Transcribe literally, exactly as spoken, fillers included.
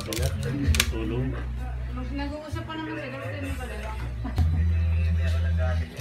Ingat, tutulong. Nag-uusap pa naman sila, pero hindi pala.